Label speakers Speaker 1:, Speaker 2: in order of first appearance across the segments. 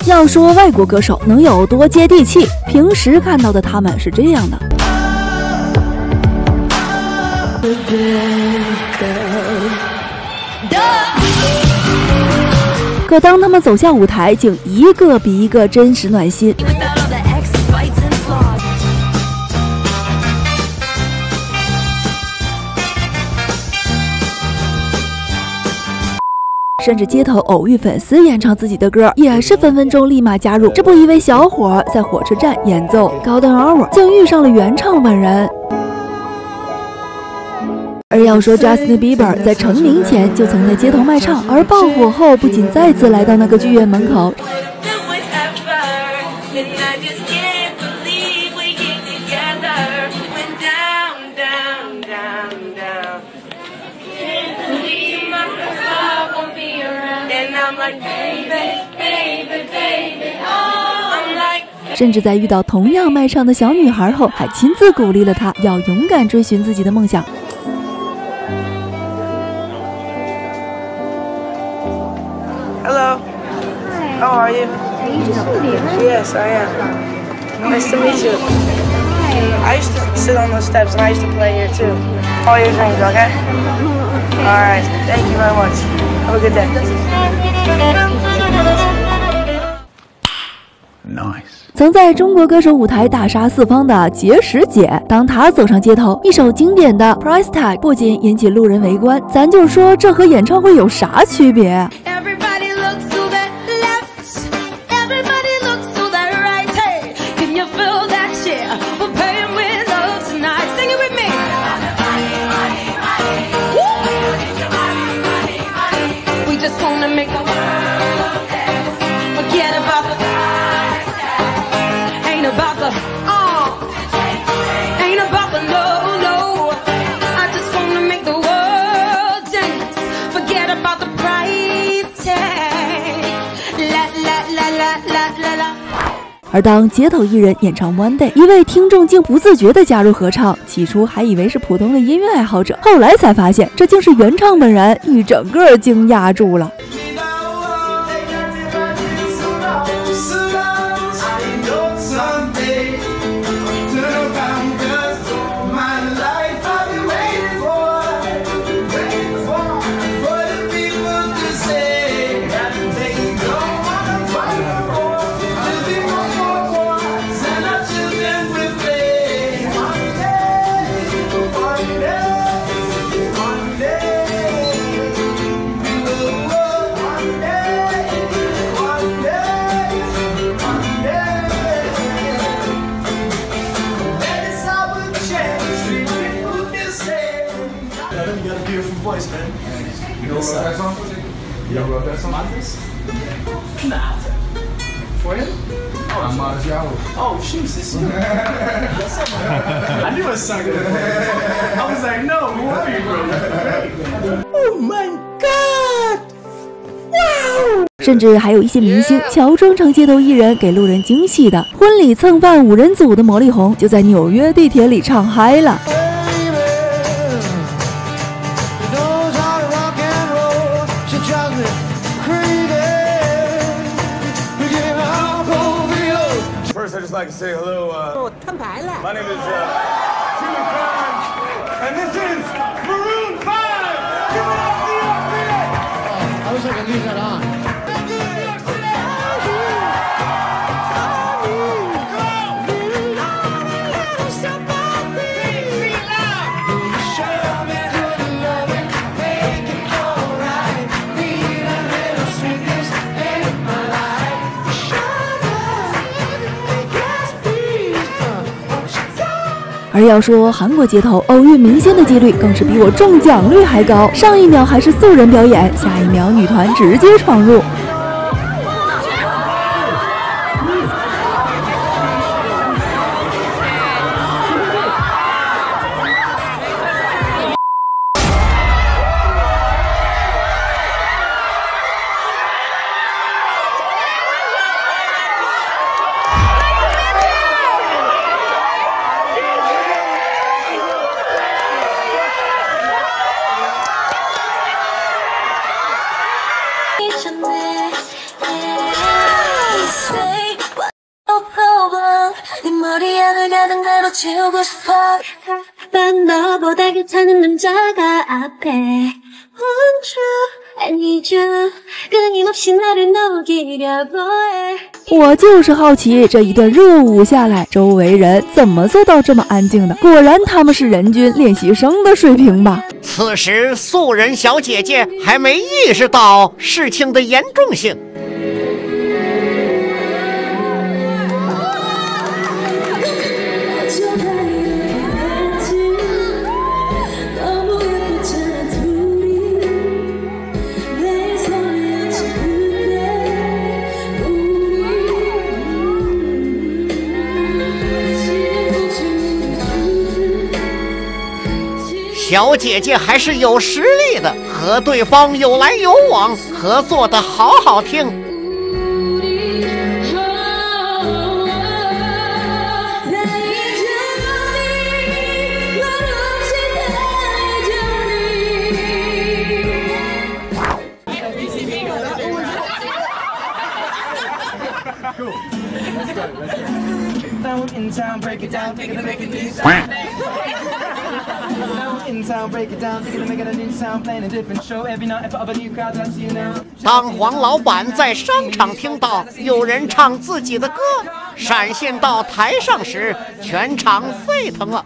Speaker 1: 要说外国歌手能有多接地气，平时看到的他们是这样的。可当他们走下舞台，竟一个比一个真实暖心。甚至街头偶遇粉丝演唱自己的歌，也是分分钟立马加入。这不，一位小伙在火车站演奏《Golden Hour》，竟遇上了原唱本人。而要说 Justin Bieber 在成名前就曾在街头卖唱，而爆火后不仅再次来到那个剧院门口。甚至在遇到同样卖唱的小女孩后，还亲自鼓励了她要勇敢追寻自己的梦想。
Speaker 2: Hello.
Speaker 3: Hi.
Speaker 2: How are you?
Speaker 3: Are you Justin Bieber?
Speaker 2: Yes, I am. Nice to meet you.
Speaker 3: Hi.
Speaker 2: I used to sit on those steps and I used to play here too. All your dreams, okay? All right. Thank you very much. Have a good day.
Speaker 4: Nice.
Speaker 1: 曾在中国歌手舞台大杀四方的结石姐，当她走上街头，一首经典的 Price Tag 不仅引起路人围观，咱就说这和演唱会有啥区别？而当街头艺人演唱 One Day， 一位听众竟不自觉地加入合唱，起初还以为是普通的音乐爱好者，后来才发现这竟是原唱本人，一整个惊讶住了。
Speaker 4: Voice, man. You know that song? You wrote that song? Nah. For him? Oh, I'm oh, shoot, this is I knew it sounded good. I was like, no, who are you, bro? Oh my god! Wow!
Speaker 1: 甚至还有一些明星乔装成街头艺人给路人惊喜的。婚礼蹭饭5人组的魔力红就在纽约地铁里唱嗨了。
Speaker 4: First, I just like to say hello. My name is Jimmy Fallon, and this is Maroon 5. Give it up, New York City! I wish I could leave that on.
Speaker 1: 而而要说韩国街头偶遇明星的几率更是比我中奖率还高，上一秒还是素人表演，下一秒女团直接闯入。
Speaker 5: 머리안을 가득 나로 채우고 싶어 난 너보다 괜찮은 남자가 앞에 Want you, I need you 끊임없이 나를 녹이려고 해
Speaker 1: 我就是好奇，这一段热舞下来，周围人怎么做到这么安静的？果然他们是人均练习生的水平吧。
Speaker 6: 此时素人小姐姐还没意识到事情的严重性。小姐姐还是有实力的，和对方有来有往，合作的好好听。当黄老板在商场听到有人唱自己的歌，闪现到台上时，全场沸腾了。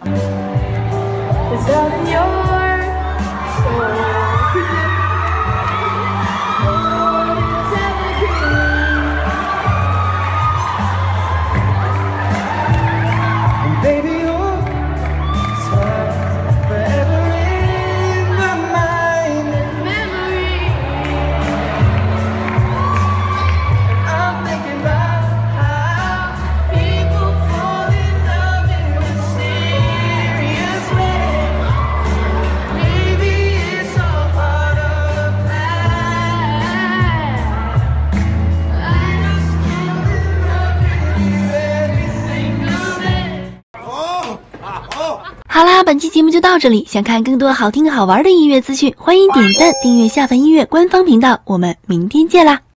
Speaker 1: 好啦，本期节目就到这里。想看更多好听好玩的音乐资讯，欢迎点赞订阅下凡音乐官方频道。我们明天见啦！